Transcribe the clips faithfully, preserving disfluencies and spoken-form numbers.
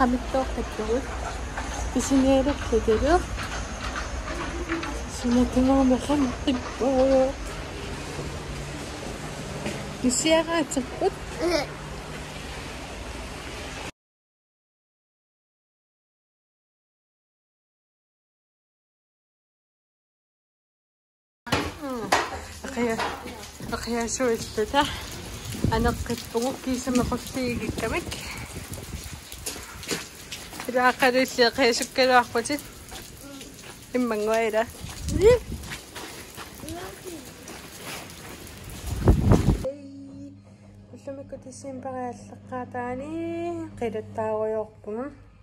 qamittooqqattugut pisineeluqlutiluq sinakimormaqamaqippuuyo kisiaqaaterput aqia aqiasuilluta aneqqippugu kiisamequlliigikkamik ilaaqalulli aqiasukkaluarputit immanguaila ullumikku tissimparialleqqaataani qilattaaruyorpunga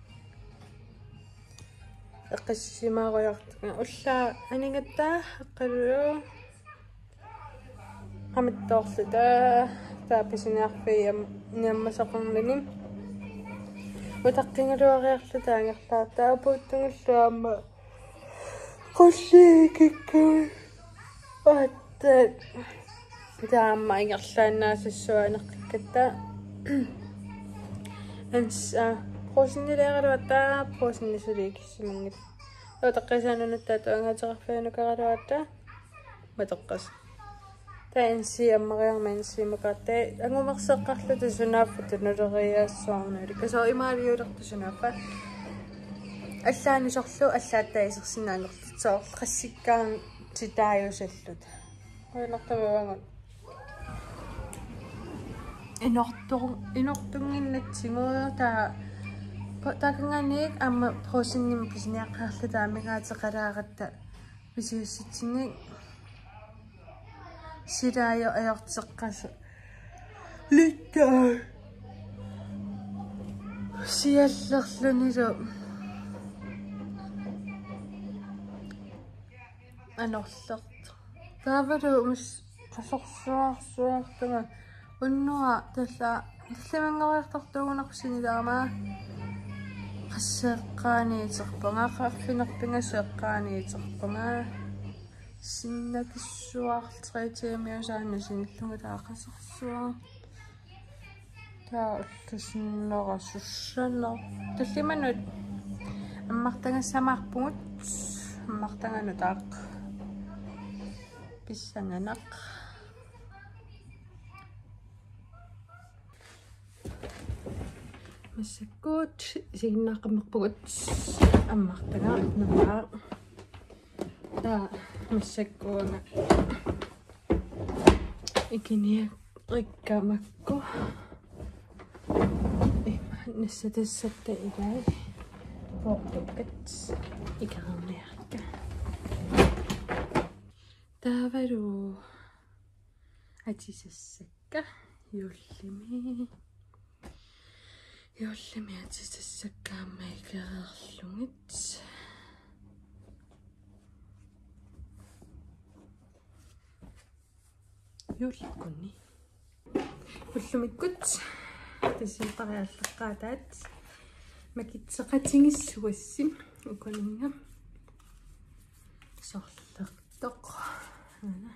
eqqissimaruyortuga ulla aningattaa eqqalulu qamittoorluta taapisinearfiiam niammasaqorninim utaqqingaluariarluta angerlaa taapuuttungulluamma qulliikikku atta taamma ingerlaannaasassuaneqqikkatta ansa prosinnileeraluatta prosinnissuliikissimungit utaqqisaanunnuttaa tuangateqarfianukaraluatta mateqqas taansi ammariarmansiimakaattai angumerseqqarluta sunaaffut nuleriaassuarnalik kasoo imaaliulertu sunaaffa аллааниsorlu аллааттаисерсинааnerlutsoorl qassikkaan sitaayusallut oinertamavangут inortur inortunginnatsiguo taa takanganik amma prosinnim pisiniaqqaarluta amigaatеqalaaqatta pisiussitsingi silaayo ajorteqqasu likkaa siallerlunilu anorlert taavalu umus qasorsuarsuartuma unnua talla tallamangariartartuugunarsinilaamaa qasseeqqaaniiterpunga qarfinerpingasseeqqaaniiterpunga sinnakissuartriitiamiusaanna sinillunga taaqasersuar taa ullusinnerasussana tallimanut ammartangassamaarpungut ammartanganutaaq pissanganaq массаккуут сигиннааққаммерпугут аммартага наваа таа массаккуунга икиниа риккамакку има нассатассатта илай портуккат икарнеарка таавалу атисассакка юллими юллими атисассаккаама икареерлугит юлликкунни уллумиккут тисимпариаллеққаатаат макитсеқатингиссуассим укунинга сорлертоқ ана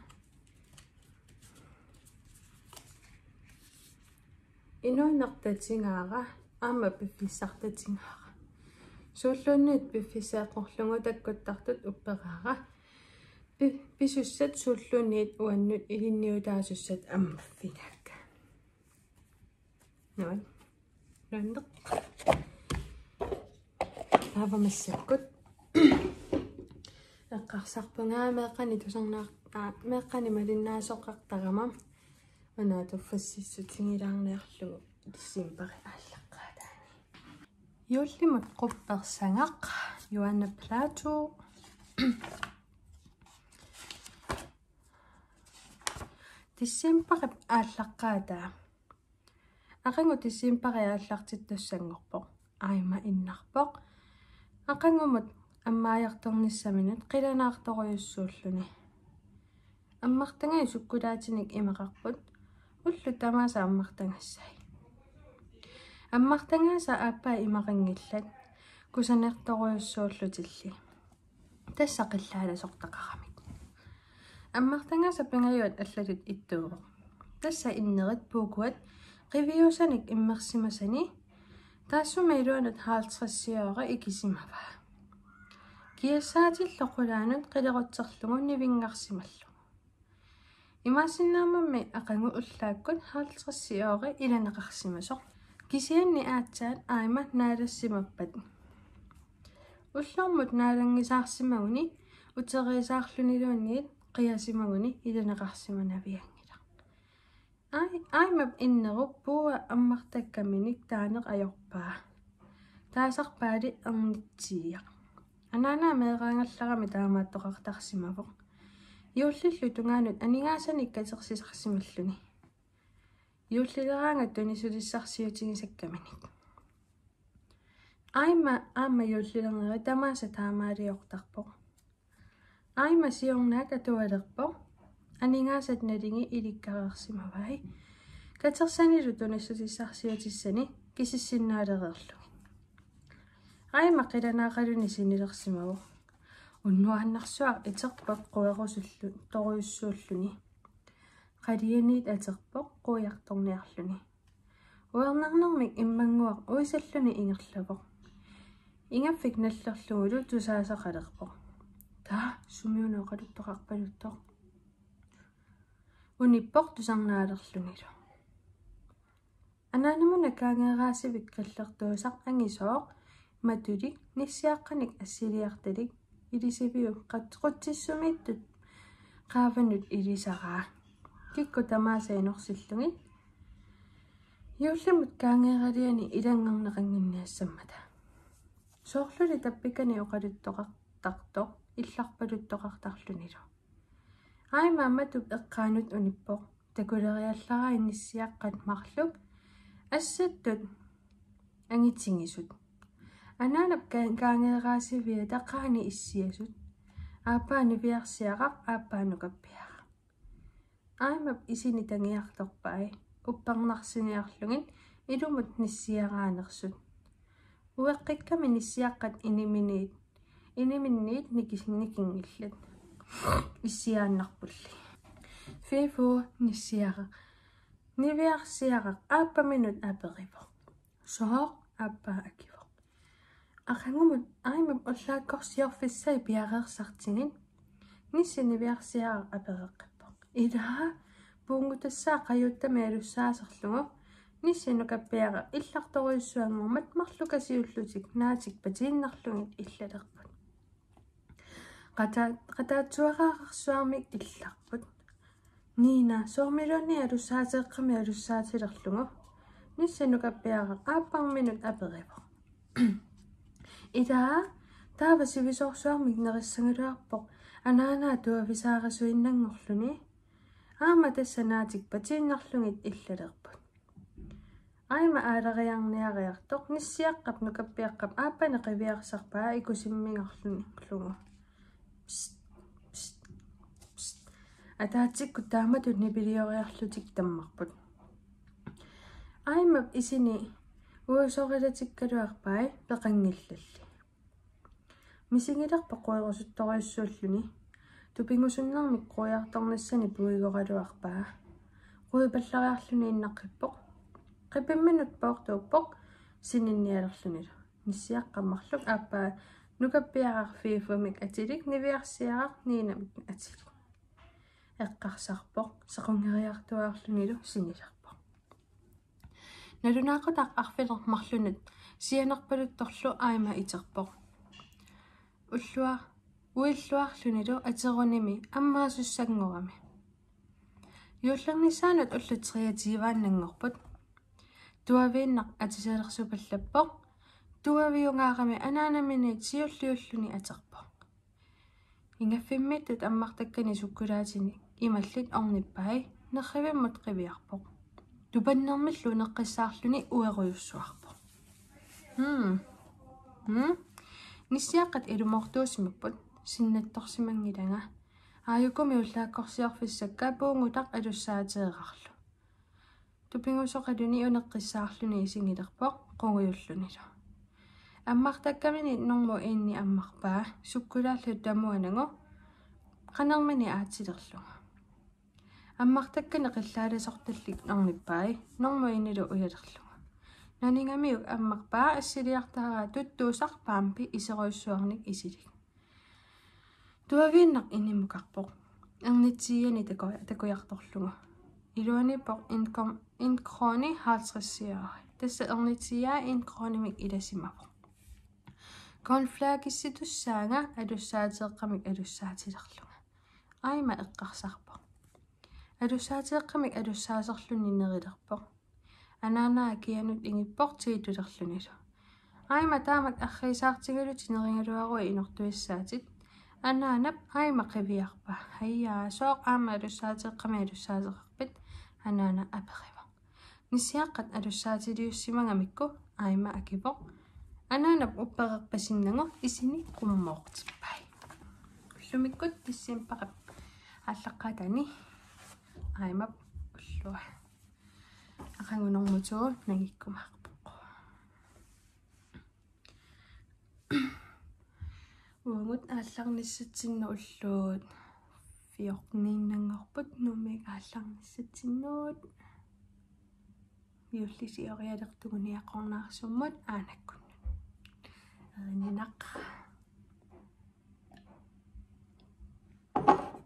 инуаннартатингаара аама пиффиссартатингаара сууллуунниит пиффисаақорлугу таккуттартут уппераара писуссат сууллуунниит уаннут илинниутаасуссат аммаффинакка нуан нуаннеқ таавамассаккут эққарсарпунгаа меэққани тусарнаа меэққани малиннаасоққартарама унаатуффассиссутингилаарниарлугу диссимпари ааллаққаатаани юллимут қупперсангақ Joanna Plato диссимпари ааллаққаатаа ақангу диссимпари ааллартиттуссангорпоқ аима иннарпоқ ақангумут аммааярторниссаминут қиланаарторуйуссууллуни аммартангай суккулаатиник имақарпут уллу тамааса аммартангассай аммартангааса ааппаа имақангиллат кусанерторуйуссууллутилли тассақиллааласортақарамик аммартангааса пингаюат аллалут иттуувоқ тасса иннерит пуукуат qivиусаник иммерсимасани Taassumailuanut haaltrisiora ikisimava. Kiassaatilloqulaanut qilequtserlugu nivingarsimallu. Imaasinnaamammi aqangu ullaakkut haaltrisiora ilaneqarsimasoq. Kisianni aatsaat aima naalassimappat. Ullormut naalangisaarsimaguni uteriisaarluniluunniit qiasimaguni ilaneqarsimanaviangila. Ai aimap innerup puua ammartakkaminik taaneq ajorpaa. Taasarpaali ernitsiiaq. Anana meeqaangallarami taamaattoqartarsimavuq. Yuullillu tungaanut aningaasani katersisarsimalluni. Yuullileraanga tunisudissarsiutigisakkamini. Aima aama yuullilengeri tamaasa taamaaliortarpoq. Aima siornaak atualerpoq. Aningaasat nalingi ilikkareersimavai. Katersanilu tunisudissarsiutissani kisissinnaalereerlugi. Aima qilanaaqaluni sinilersimavuq. Unnuannarsuaq iterpoq querusullu toruissuulluni. Qalianiit aterpoq quiartorniarluni. Uernarnermik immanguaq uisalluni ingerlapoq. Ingaffik nallerlugulu tusaasaqalerpoq. Taa sumiuneoqaluttoqarpaluttoq. Unippoq tusarnaalerlunilu. Anaanamuna kaangeeraasivik qallertuusaq angisooq matulik nissiaaqqanik assiliartalik ilisiviu qatqutsissumiittut qaavanut ilisaraa. Kikku tamaasainorsillugi. Yuullimut kaangeeraliani ilangarneqanginniassammata. Soorluli tappikani oqaluttoqartartoq illarpaluttoqartarlunilu. Aima ammatup eqqaanut unippoq takuleriallaraa innissiaqqat marluk assattut angitingisut. Anaanap kaangeeraasivia taqaani issiasut. Aapaani viarsiaqaq aapaanukappiaq. Aimap isini tangiartorpai upparnarsiniarlugin ilumut nissiaraanersut. Ueqqikkami nissiaqqat iniminiit. Iniminiit nikisnikingillat. Issiaannarpulli. Fifu nissiaqa. Niviarsiaqaq aappaminut aperivoq. Soor aappaa akivoq. Aqangumut aimap ullaakkorsiorfissai piareersartingin nissiniviarsiaqaq apereqqippoq. Idaa puungutassaa qajuuttami alussaaserlugu nissinukappiaqa illartoruissuanngormat marlukasiullutik naatik patiinnarlugit illalerput. Qata qataatsuaqaaqarsuarmik illarput. Niina soormiluni alussaateeqqami alussaatilerlugu nissinukappiaqa aapparminut aperivoq. Idaa taava sivisorsuarmik nerissangaluarpoq anaanaa tuavisaarasuinnangorluni aama tassa naatik patiinnarlugit illalerput. Aima aaleriarniariartoq nissiaqqap nukappiaqqap aappane qiviarsarpaa ikusimmingarluni lugu. Ataatikku taamatut nipilioriarlutik tammarput. Aimap isini uusorilatikkaluarpai peqangillalli. Misingilerpa querusuttoriussuulluni tupingusunnermik quiartornassani puigoraluarpaa. Quipallariarluni innaqqippoq. Qipimminut poortuuppoq sininnialerlunilu. Nissiaqqammarluk aappaa nukappiaqaq fiifumik atilik niviarsiaqaq niinamik atilik. Eqqarsarpoq saqungeriartuaarlunilu sinilerpoq. Nalunaaqutaq arfilermarlunut sianerpaluttorlu aima iterpoq. Ullua uilluarlunilu aterunimi ammaasussanngorami. Yuullernissaanut ullutriatiivaannangorput. Tuaviinnaq atisalersupallapoq. Tuaviungaarami anaanamini siulliulluni aterpoq. Ingaffimmit ammartakkani sukkulaatini imallit ornippai nerrivimmut qiviarpoq. Tupannermillu neqqissaarluni uerujussuarpoq. Hmm. Hmm. Nissiaqqat ilumortuusmipput sinnattorsimangilanga. Aayukumi ullaakkorsiorfissakka puungutaq alussaateerarlu. Tupingusoqaluni uneqqissaarluni isingilerpoq qunguyullunilu. Ammartakkamini normu inni ammarpaa sukkulaallu tamuanangu qanermini aatsilerluga. Ammartakkani qillaalasartallik ornippai normu inilu uyalerluga. naningamiuk ammarpaa assiliartaraa tuttuusarpaampi iseruissuarnik isilik tuaviinneq inimukarpoq ernitsiani tako takujartorlugu iluanipoq inkom inkroni halvtreds tassa ernitsiaa inkronimik ilasimapoq konflaakissitussaanga alussaateeqqamik alussaatilerluga aima eqqarsarpoq alussaatileqqamik alussaaserluni nerilerpoq anaanaa kianut ingippoq tiitulerlunilu aima taamak arriisaartigalut neringaluarui inortuissaatit anaanap aima qiviarpa hayyaa sooq aama alussaateeqqami alussaaseqarpit anaana aperiva nissiaqqat alussaatiliussimangамикку aima akipoq anaanap uppeqerpasinnagu isini qummooqtippai уллумиккут тиссимпақап аллаққатани aimap ullua aqangunormutуу nangikkumaarpoq uungut аалларниссатсинну уллуут фиорнииннангорпут нумик аалларниссатсиннуут юллисиориалертугуниаққорнаарсуммут аанаккуннут эрининақ